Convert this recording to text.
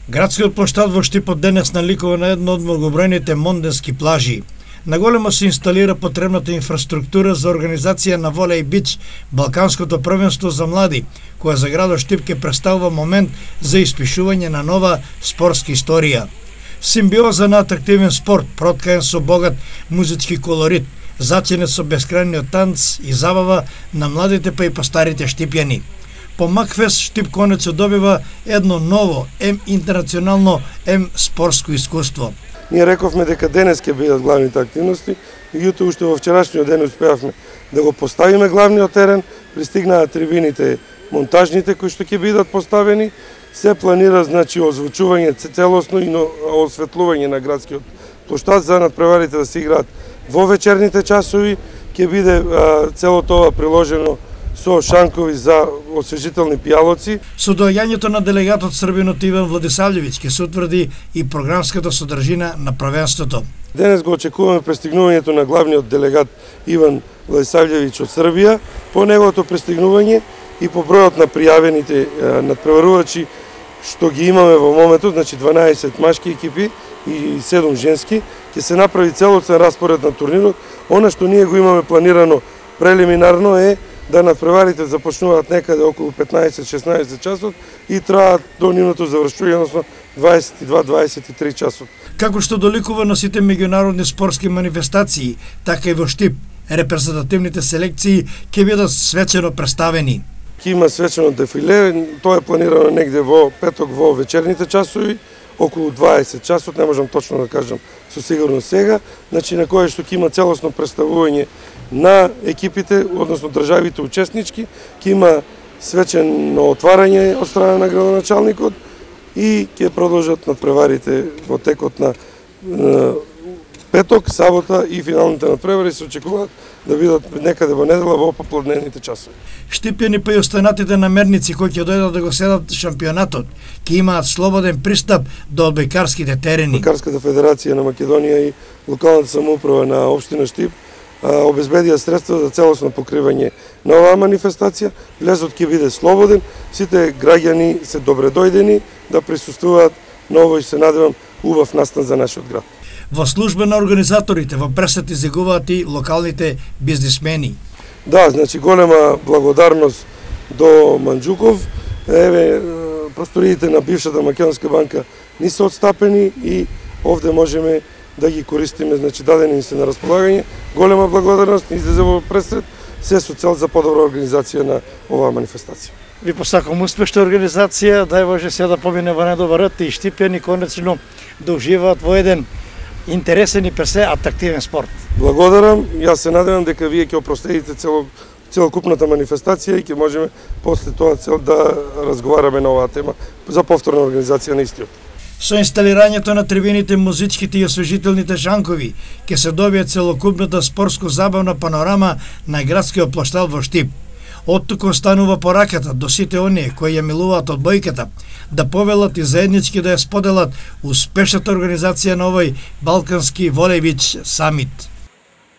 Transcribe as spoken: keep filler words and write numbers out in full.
Градскиот плоштад во Штипот денес наликува на едно од многобројните монденски плажи. Наголемо се инсталира потребната инфраструктура за организација на волеј бич Балканското првенство за млади, која за градот Штип ќе представува момент за испишување на нова спортска историја. Симбиоза на атрактивен спорт, проткаен со богат музички колорит, зачинет со бескрајниот танц и забава на младите па и постарите штипјани. По Макфест Штип конечено добива едно ново, ем интернационално, ем спортско искуство. Ние рековме дека денес ќе бидат главните активности, меѓутоа уште во вчерашниот ден успеавме да го поставиме главниот терен, пристигнаа трибините монтажните кои што ќе бидат поставени, се планира значи озвучување целосно и осветлување на градскиот плоштад за надпреварите да се играат во вечерните часови, ќе биде а, цело тоа приложено со шанкови за освежителни пијалоци. Со доаѓањето на делегатот србинот Иван Владисављевиќ ќе се утврди и програмската содржина на првенството. Денес го очекуваме пристигнувањето на главниот делегат Иван Владисављевиќ од Србија. По неговото пристигнување и по бројот на пријавените надпреварувачи што ги имаме во моментот, значи дванаесет машки екипи и седум женски, ќе се направи целоцен распоред на турнирот. Она што ние го имаме планирано прелиминарно е да надпреварите започнуваат некаде околу петнаесет-шеснаесет часот и траат до нивното завршување, односно дваесет и два до дваесет и три часот. Како што доликува на сите меѓународни спортски манифестации, така и во Штип, репрезентативните селекции ќе бидат свечено представени. Ќе има свечено дефиле, тоа е планирано негде во петок во вечерните часови, околу дваесет часот, не можам точно да кажам со сигурност сега, значи на кое што ќе има целосно представување на екипите, односно државите учеснички, ќе има свечено отварање од страна на градоначалникот и ќе продолжат надпреварите во текот на петок, сабота и финалните надпревари се очекуваат да бидат некаде во недела во поплодневните часови. Штипјани па и останатите намерници кои ќе дојдат да го следат шампионатот ќе имаат слободен пристап до одбојкарските терени. Одбојкарската федерација на Македонија и локалната самоуправа на општина Штип обезбедија средства за целосно покривање на оваа манифестација. Влезот ќе биде слободен, сите граѓани се добре дојдени да присуствуваат на овој, се надевам, убав настан за нашиот град. Во служба на организаторите во пресет изигуваат и локалните бизнисмени. Да, значи голема благодарност до Манџуков. Еве, просториите на бившата Македонска банка не се отстапени и овде можеме да ги користиме, значи дадени ни се на располагање. Голема благодарност излезе во пресред, се со цел за подобра организација на оваа манифестација. Ви посакувам успешна организација, дај Боже се да помине во најдобар ред и штипјани конечно да уживаат во еден интересен и персе атрактивен спорт. Благодарам, јас се надевам дека вие ќе опростедите цело, целокупната манифестација и ќе можеме после тоа цел да разговараме на оваа тема за повторна организација на истиот. Со инсталирањето на трибините, музичките и освежителните шанкови ќе се добие целокупната спортско-забавна панорама на градскиот плоштад во Штип. Оттука останува пораката до сите оние кои ја милуваат одбојката да повелат и заеднички да ја споделат успешната организација на овој Балкански волеј бич самит.